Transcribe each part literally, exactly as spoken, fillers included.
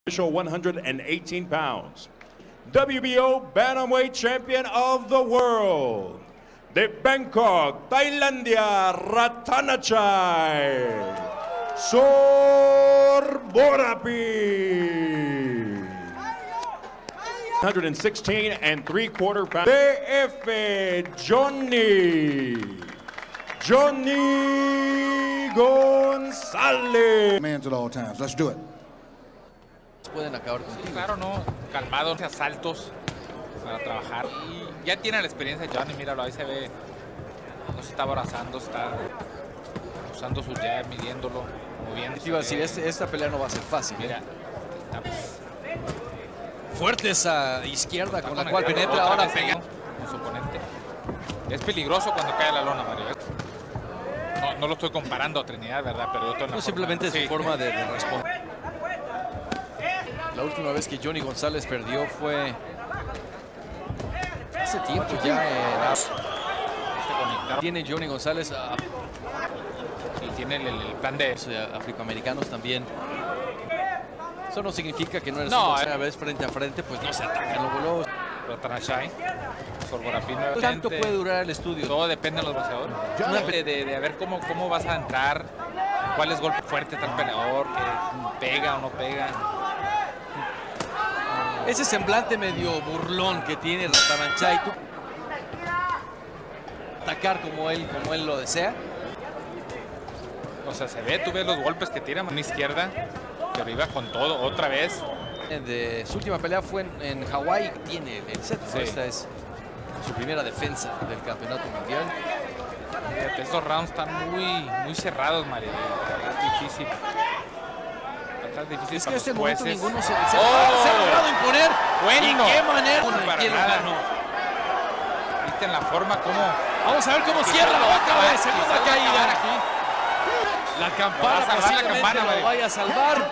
Official one hundred eighteen pounds. W B O Bantamweight Champion of the World. De Bangkok, Tailandia, Ratanachai. Sorborapi. one hundred sixteen and three quarter pounds. D F Johnny. Johnny Gonzalez. Man's at all times. Let's do it. Pueden acabar con Sí, claro, no, calmado, asaltos para trabajar. Y ya tiene la experiencia de Johnny, míralo, ahí se ve, no se está abrazando, está usando su jab, midiéndolo, moviendo. Iba a decir, este, esta pelea no va a ser fácil. Mira, está, pues, fuerte esa izquierda con la cual penetra, penetra. Ahora pega con su oponente. Es peligroso cuando cae la lona, Mario. No, no lo estoy comparando a Trinidad, ¿verdad? Pero yo no, simplemente sí. su forma de, de responder. La última vez que Johnny González perdió fue hace tiempo ya. En... Tiene Johnny González a... y tiene el, el plan de o sea, afroamericanos también. Eso no significa que no eres no, una eh. vez frente a frente, pues no se atacan luego luego. Ratanachai, Sorborapi. ¿Cuánto puede durar el estudio? Todo depende de los boxeadores. De, de, de ver cómo, cómo vas a entrar, cuál es golpe fuerte tal peleador, que pega o no pega. Ese semblante medio burlón que tiene Ratanachai, tú atacar como él, como él lo desea. O sea, se ve, tú ves los golpes que tira mano izquierda, pero iba con todo, otra vez. De su última pelea fue en, en Hawái, tiene el set. Sí. Esta es su primera defensa del campeonato mundial. Fíjate, estos rounds están muy, muy cerrados, Mario. Es difícil. Es difícil es que para en este los momento jueces. ninguno se, se, oh, se ha logrado imponer. Bueno, ¿Y qué manera? No, para ¿Quién nada. lo ganó? Viste en la forma como... Vamos a ver cómo cierra la otra vez. Segunda caída. Aquí. La campana va a salvar la campana, lo vaya a salvar.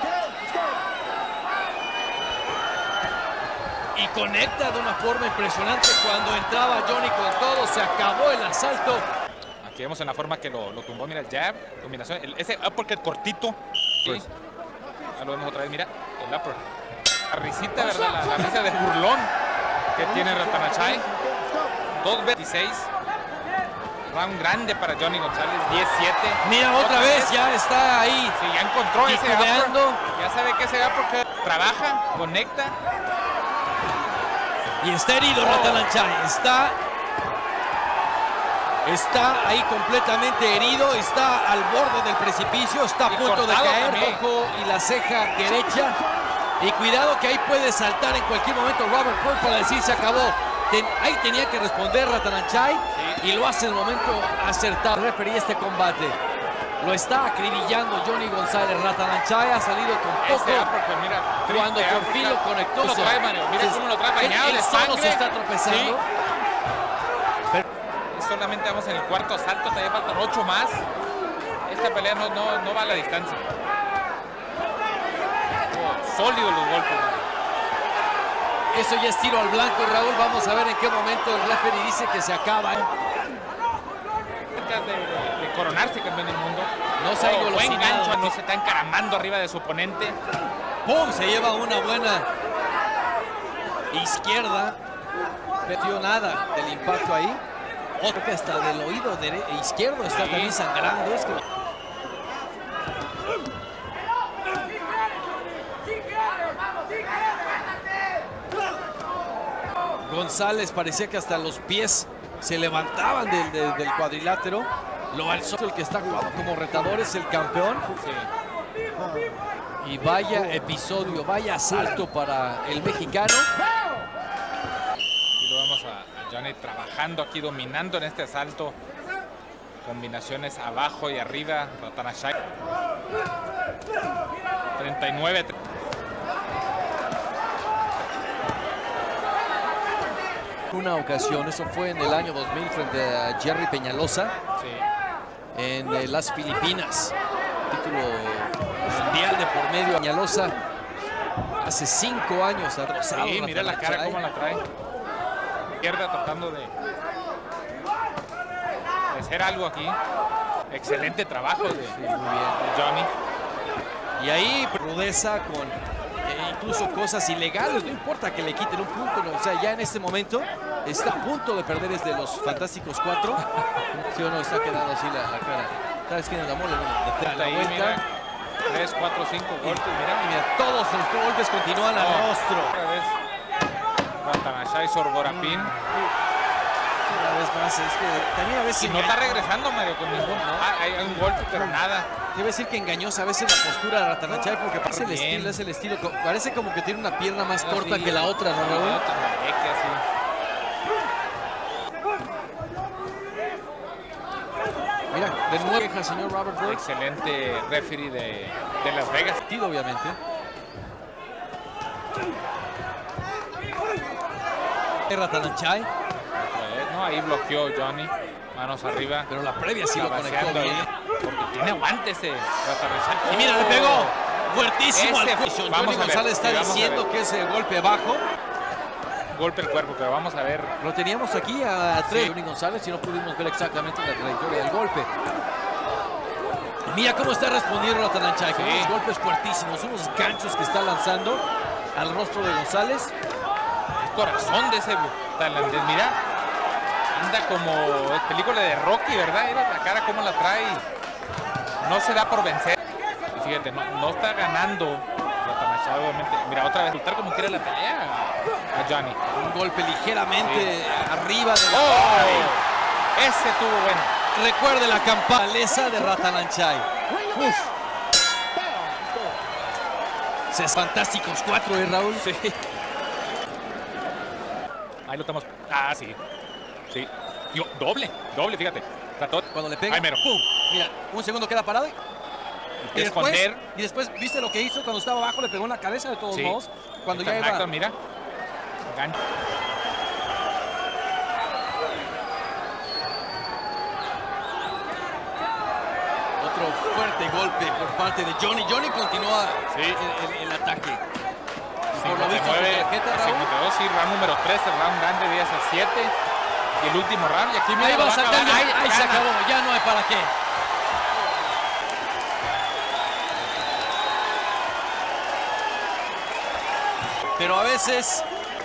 Y conecta de una forma impresionante cuando entraba Johnny con todo. Se acabó el asalto. Aquí vemos en la forma que lo, lo tumbó. Mira el jab, combinación. El, ese uppercut cortito. Pues. ¿Sí? Ya lo vemos otra vez, mira, el upper. La risita, ¿verdad? La, la risa de burlón que tiene Ratanachai. dos veintiséis. Round grande para Johnny González, diez siete. Mira, otra, otra vez, vez ya está ahí. Sí, ya encontró ese upper. Ya sabe que ese upper que trabaja, conecta. Y está herido oh. Ratanachai. Está... Está ahí completamente herido, está al borde del precipicio, está a y punto de caer, también. ojo y la ceja derecha. Y cuidado que ahí puede saltar en cualquier momento Robert Ford para decir se acabó. Ten, ahí tenía que responder Ratanachai sí. Y lo hace en el momento acertado. Refería este combate. Lo está acribillando Johnny González. Ratanachai ha salido con poco. Ese uppercut, mira, cuando por fin lo conectó. Lo trae, Mario. Mira cómo lo trae bañado de sangre. Se está tropezando. Sí. Solamente vamos en el cuarto asalto, todavía faltan ocho más. Esta pelea no, no, no va a la distancia. Oh, sólidos los golpes. Eso ya es tiro al blanco, Raúl. Vamos a ver en qué momento el referee dice que se acaba. De, de, de coronarse campeón del mundo. No se ha oh, buen gancho, no se está encaramando arriba de su oponente. ¡Pum! Se lleva una buena izquierda. No metió nada del impacto ahí. Otro que hasta del oído izquierdo está sí. También sangrando. Es que... González parecía que hasta los pies se levantaban del, del, del cuadrilátero. Lo alzó el que está como retador, es el campeón. Sí. Y vaya episodio, vaya asalto para el mexicano. Johnny trabajando aquí, dominando en este asalto. Combinaciones abajo y arriba. Ratanachai. treinta y nueve. Una ocasión, eso fue en el año dos mil frente a Jerry Peñalosa. Sí. En eh, las Filipinas. Título mundial de por medio. Peñalosa hace cinco años ha rozado. Sí, mira la cara cómo la trae. Izquierda tratando de, de hacer algo aquí. Excelente trabajo de, sí, muy bien. de Johnny. Y ahí rudeza con eh, incluso cosas ilegales, no importa que le quiten un punto, no, o sea, ya en este momento está a punto de perder desde los Fantásticos cuatro. ¿Sí o no? Está quedando así la, la cara. ¿Sabes quién es la mole? De la Ahí, vuelta. mira, tres, cuatro, cinco golpes, mira. Y mira, todos los golpes continúan al Oh, rostro. Otra vez. Ratanashai Sorborapin. Una vez más, es que también a veces... Y no está regresando, Mario, con ningún. Ah, hay un golpe, pero nada. Debe decir que engañosa a veces la postura de Ratanashai porque parece el Bien. estilo, es el estilo. co- Parece como que tiene una pierna más Ah, corta sí. que la otra, ¿no, Raúl? La otra, eh, que así. Mira, de nuevo queja el señor Robert Burke. Excelente referee de, de Las Vegas. Partido, obviamente. Ratanashai, Otra vez, ¿no? Ahí bloqueó Johnny. Manos arriba. pero la previa sí lo conectó Cabeceando bien. ahí, porque tiene aguante ese Ratanashai. Y mira, le pegó fuertísimo al Ese- cuello. vamos Johnny a ver, González está sí, vamos a diciendo ver. que ese golpe bajo. Golpe el cuerpo, pero vamos a ver. Lo teníamos aquí a tres. Sí. Johnny González y no pudimos ver exactamente la trayectoria del golpe. Y mira cómo está respondiendo Ratanashai, con Sí. unos golpes fuertísimos, unos ganchos que está lanzando al rostro de González. El corazón de ese tailandés, mira. Anda como es película de Rocky, ¿verdad? Mira la cara cómo la trae. No se da por vencer. Y fíjate, no, no está ganando Ratanashai, obviamente. Mira, otra vez, luchar como quiere la pelea a Johnny. Un golpe ligeramente arriba de la... ¡Oh! Ese tuvo bueno. Recuerde la campanesa de Ratanashai. Uf. Es Fantásticos cuatro, ¿eh, Raúl? Sí. Ahí lo estamos. Ah, sí. Sí. Yo, doble, doble, fíjate. Trató. Cuando le pega, Ahí mero. ¡pum! Mira, un segundo queda parado. Y después, Esconder. y después, ¿viste lo que hizo cuando estaba abajo? Le pegó en la cabeza de todos Sí. modos. Cuando Está ya iba... Blackton, mira. Gancho. Otro fuerte golpe por parte de Johnny. Johnny continúa Sí. el, el- el ataque. Y por lo visto, cincuenta y nueve, su tarjeta, Raúl, cincuenta y dos, sí, round número tres, el round grande, diez a siete. Y el último round, y aquí mira, ahí lo va a va a sacar. acabar. Ahí, ahí se gana. acabó. Ya no hay para qué. Pero a veces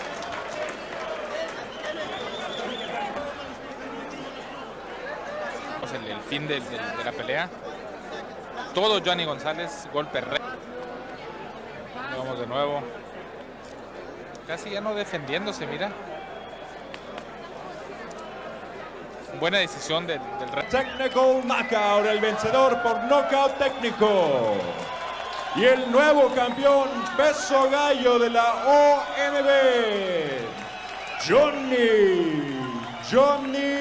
Pues el, el fin de, de- de la pelea. Todo Johnny González, golpe recto. Vamos de nuevo. Casi ya no defendiéndose, mira. Buena decisión del, del re- Technical knockout, el vencedor por knockout técnico. Y el nuevo campeón peso gallo de la O M B, Johnny, Johnny